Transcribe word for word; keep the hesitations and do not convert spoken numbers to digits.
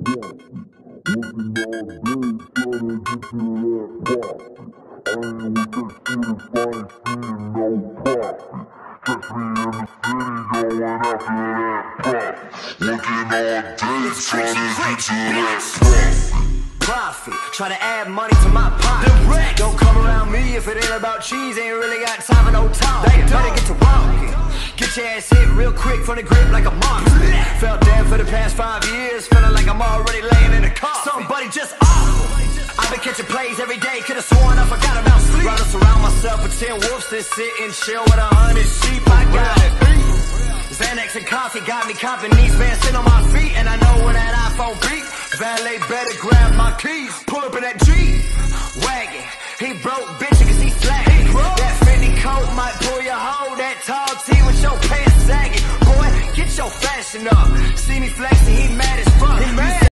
Profit, try to add money to my pocket. Don't come around me if it ain't about cheese. Ain't really got time for no talk. Better get to walking. Get your ass hit real quick from the grip like a monster. Felt dead for the past five years, feeling like I'm already laying in the car. Somebody just awful. I've been catching plays every day, could've sworn I forgot about sleep. Rather surround myself with ten wolves than sit and chill with a hundred sheep. I got it. Xanax and coffee got me copping these bands sitting on my feet. And I know when that iPhone beat, valet better grab my keys. Pull up in that G wagon. He broke bitch cause he slacking. That Fendi coat might pull your hoe. That tall tee with your pants sagging. Boy, get your fashion up. See me flexing, he mad as fuck.